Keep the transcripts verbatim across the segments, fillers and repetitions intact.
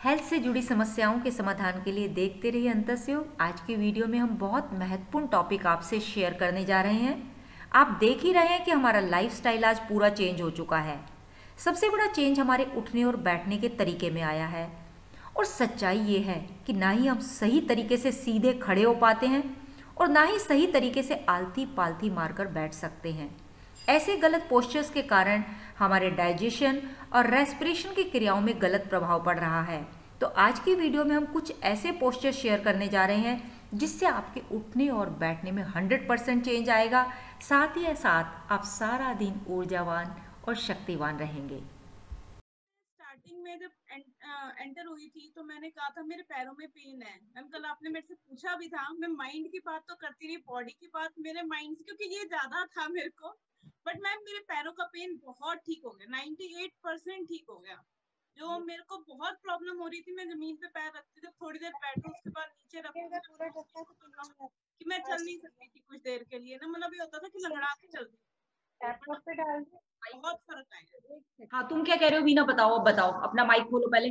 Health से जुड़ी समस्याओं के समाधान के लिए देखते रहिए अंतस्योग। आज की वीडियो में हम बहुत महत्वपूर्ण टॉपिक आपसे शेयर करने जा रहे हैं। आप देख ही रहे हैं कि हमारा लाइफस्टाइल आज पूरा चेंज हो चुका है। सबसे बड़ा चेंज हमारे उठने और बैठने के तरीके में आया है। और सच्चाई ये है कि ना ही हम सही तरीके से सीधे खड़े हो पाते हैं और ना ही सही तरीके से आलती पालती मारकर बैठ सकते हैं। ऐसे गलत पोस्चर्स के कारण हमारे डाइजेशन और रेस्पिरेशन की क्रियाओं में गलत प्रभाव पड़ रहा है। तो आज की वीडियो में हम कुछ ऐसे पोस्चर शेयर करने जा रहे हैं जिससे आपके उठने और बैठने में हंड्रेड परसेंट चेंज आएगा। साथ ही साथ आप सारा दिन ऊर्जावान और शक्तिवान रहेंगे। स्टार्टिंग में जब एंटर हुई थी तो मैंने कहा था मेरे पैरों में पेन है। मैम कल आपने मेरे से पूछा भी था, मैं माइंड की बात तो करती रही, बॉडी की बात मेरे माइंड से, क्योंकि ये ज्यादा था मेरे को। बट मैम मेरे पैरों का पेन बहुत ठीक हो गया, अट्ठानवे परसेंट ठीक हो गया। जो मेरे को बहुत प्रॉब्लम हो रही थी, मैं जमीन पे पैर रखती थी, थोड़ी देर बैठू उसके बाद नीचे रखू कि मैं चल नहीं सकती थी कुछ देर के लिए ना, मतलब ये होता था कि लंगड़ा के चलती थी। बहुत फर्क आया। हाँ, तुम क्या कह रहे हो वीना? बताओ, अब बताओ, अपना माइक खोलो पहले।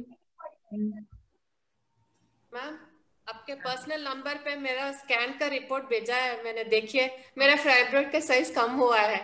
मैम आपके पर्सनल नंबर पे मेरा स्कैन का रिपोर्ट भेजा है मैंने, देखिए मेरा फाइब्रोइड का साइज कम हुआ है।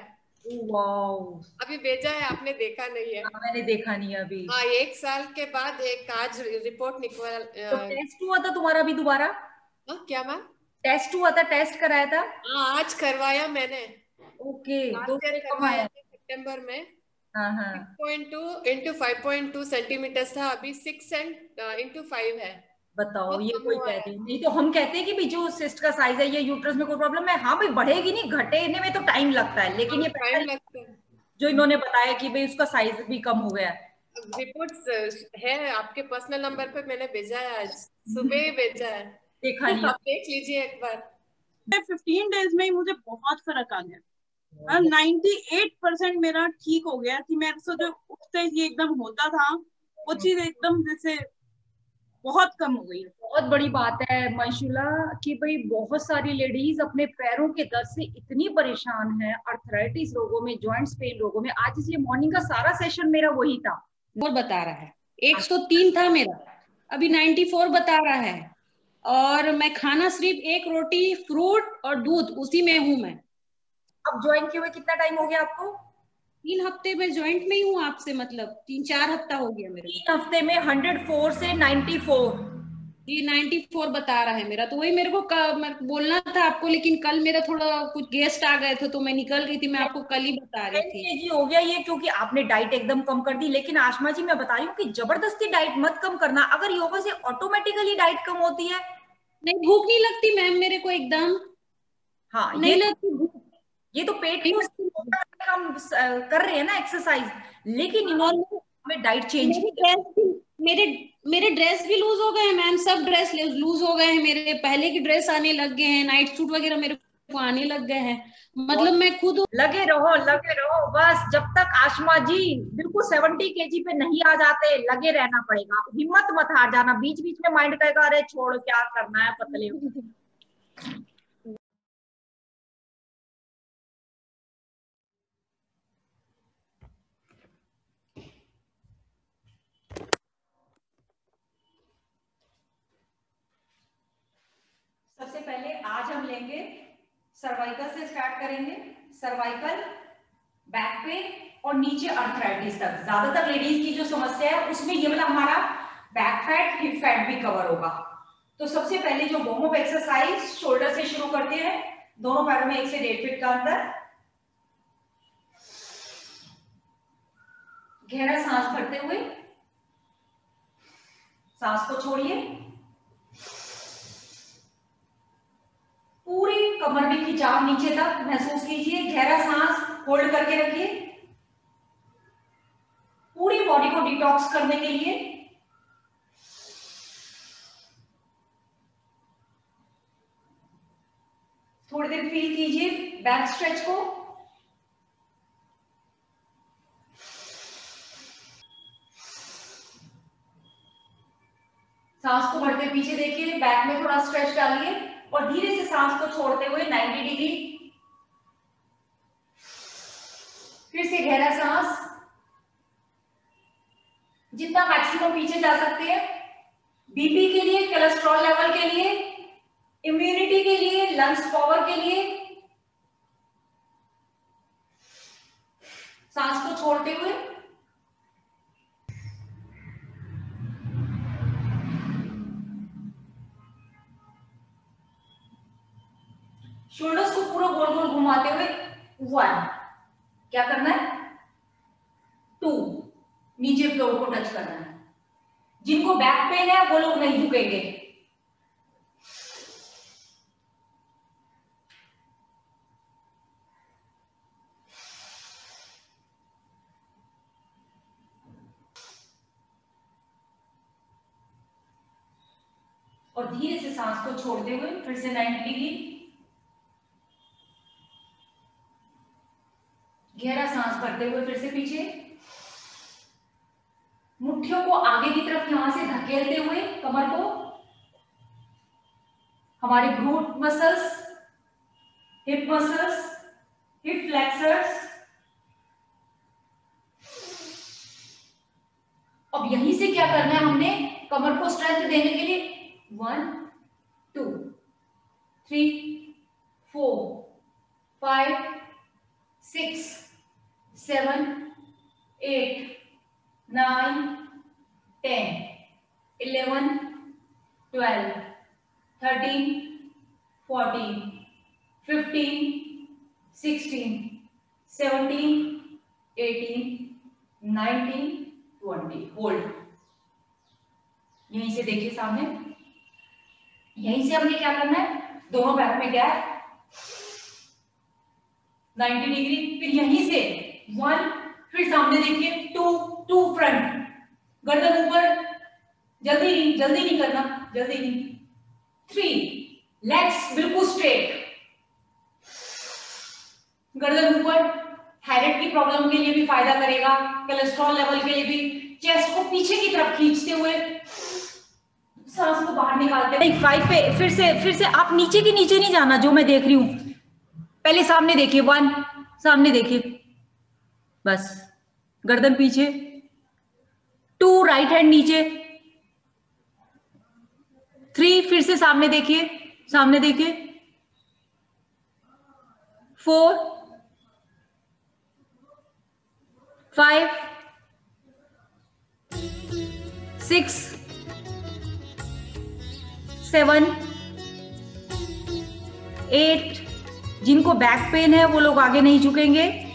वाओ, अभी भेजा है, आपने देखा नहीं है? हाँ, मैंने देखा नहीं है अभी। हाँ, एक साल के बाद एक आज रिपोर्ट निकल। तो टेस्ट हुआ था तुम्हारा भी दोबारा? हाँ क्या मैम? टेस्ट हुआ था, टेस्ट कराया था? हाँ आज करवाया मैंने, ओके, तो लास्ट ईयर फिर कम करवाया आया? था सितंबर में। हाँ हाँ। Six point two into five point two centimetre था, अभी सिक्स एंड इंटू फाइव है। बताओ, बहुत ये कम कोई हुआ कहते है। हैं? नहीं तो हम कहते हैं कि भी जो सिस्ट का साइज है, ये यूट्रस में कोई प्रॉब्लम है। हाँ भाई, बढ़ेगी नहीं, घटेने में तो टाइम लगता है, लेकिन ये टाइम पहला लगता है। जो इन्होंने बताया कि भाई उसका साइज भी कम हो गया है। रिपोर्ट्स है आपके पर्सनल नंबर पे, मैंने भेजा है, आज सुबह ही भेजा है। देखा नहीं आप देख लीजिए एक बार। फिफ्टीन डेज में ही मुझे बहुत फर्क आ गया। नाइन्टी एट परसेंट मेरा ठीक हो गया कि मेरे से जो उठते ही एकदम होता था वो चीज एकदम जैसे बहुत कम हो गई। बहुत बड़ी बात है मंशुला कि भाई बहुत सारी लेडीज अपने पैरों के दर्द से इतनी परेशान है, अर्थराइटिस रोगों में, जॉइंट्स पेन रोगों में। आज इसलिए मॉर्निंग का सारा सेशन मेरा वही था। और बता रहा है एक सौ तीन था मेरा, अभी चौरानवे बता रहा है। और मैं खाना सिर्फ एक रोटी, फ्रूट और दूध, उसी में हूं मैं। अब ज्वाइन किए हुए कितना टाइम हो गया आपको? तीन हफ्ते में ज्वाइंट में ही हूँ आपसे, मतलब तीन चार हफ्ता हो गया मेरे को। तीन हफ्ते में हंड्रेड फोर से नाइन्टी फोर। ये चौरानवे बता रहा है मेरा, तो वही मेरे को क- मैं बोलना था आपको, लेकिन कल मेरा थोड़ा कुछ गेस्ट आ गए थे तो मैं निकल रही थी, मैं आपको कल ही बता रही टेन थी। केजी हो गया ये, क्योंकि आपने डाइट एकदम कम कर दी। लेकिन आशमा जी, मैं बता रही हूँ कि जबरदस्ती डाइट मत कम करना। अगर योगा से ऑटोमेटिकली डाइट कम होती है। नहीं, भूख नहीं लगती मैम मेरे को एकदम, हाँ, ये नहीं लगती भूख, ये तो पेट नहीं को लगती। हम कर रहे हैं ना एक्सरसाइज, लेकिन और इन्होंने हमें डाइट चेंज मेरे की। ड्रेस भी मेरे मेरे ड्रेस भी लूज हो गए हैं मैम, सब ड्रेस लूज हो गए हैं मेरे, पहले की ड्रेस आने लग गए हैं, नाइट सूट वगैरह मेरे को आने लग गए हैं। और मतलब मैं खुद लगे रहो, लगे रहो बस, जब तक आशमा जी बिल्कुल सेवेंटी केजी पे नहीं आ जाते, लगे रहना पड़ेगा। हिम्मत मत हार जाना। बीच बीच में माइंड कहेगा अरे छोड़, क्या करना है, पतले हो। सबसे पहले आज हम लेंगे सर्वाइकल से स्टार्ट करेंगे। सर्वाइकल, बैक पेन और नीचे अर्थराइटिस तक ज्यादातर लेडीज की जो समस्या है उसमें ये वाला हमारा बैक फैट, हिप फैट भी कवर होगा। तो सबसे पहले जो वार्म अप एक्सरसाइज, शोल्डर से शुरू करते हैं। दोनों पैरों में एक से डेढ़ फीट का अंतर। गहरा सांस भरते हुए सांस को छोड़िए। पूरी कमर में खिंचाव नीचे तक महसूस कीजिए। गहरा सांस होल्ड करके रखिए। पूरी बॉडी को डिटॉक्स करने के लिए थोड़ी देर फील कीजिए बैक स्ट्रेच को। सांस को बढ़ते पीछे देखिए, बैक में थोड़ा स्ट्रेच डालिए और धीरे से सांस को छोड़ते हुए नाइन्टी डिग्री। फिर से गहरा सांस, जितना मैक्सिमम पीछे जा सकते हैं। बीपी के लिए, कोलेस्ट्रॉल लेवल के लिए, इम्यूनिटी के लिए, लंग्स पावर के लिए। सांस को छोड़ते हुए शोल्डर्स को पूरा गोल गोल घुमाते हुए वन, क्या करना है, टू, नीचे फ्लोर को टच करना है। जिनको बैक पेन है वो लोग नहीं झुकेंगे। और धीरे से सांस को छोड़ते हुए फिर से नाइंटी डिग्री गहरा सांस भरते हुए फिर से पीछे, मुट्ठियों को आगे की तरफ यहां से धकेलते हुए कमर को, हमारे glute muscles, hip muscles, hip flexors. अब यहीं से क्या करना है हमने, कमर को स्ट्रेंथ देने के लिए one, two, three, four, five, six, seven, eight, nine, ten, eleven, twelve, thirteen, fourteen, fifteen, sixteen, seventeen, eighteen, nineteen, twenty. Hold. यहीं से देखिए सामने, यहीं से हमने क्या करना है, दोनों पैर में गैप नाइंटी डिग्री, फिर यहीं से वन, फिर सामने देखिए टू, टू फ्रंट, गर्दन ऊपर, जल्दी नहीं, जल्दी नहीं करना, जल्दी नहीं, थ्री, लेग्स बिल्कुल स्ट्रेट, गर्दन ऊपर। थायराइड की प्रॉब्लम के लिए भी फायदा करेगा, कोलेस्ट्रॉल लेवल के लिए भी। चेस्ट को पीछे की तरफ खींचते हुए सांस को बाहर निकालते हुए फाइव पे फिर से फिर से आप नीचे की नीचे नहीं जाना, जो मैं देख रही हूं, पहले सामने देखिए, वन, सामने देखिए, बस गर्दन पीछे, टू, राइट हैंड नीचे, थ्री, फिर से सामने देखिए, सामने देखिए, four, five, six, seven, eight. जिनको बैक पेन है वो लोग आगे नहीं झुकेंगे।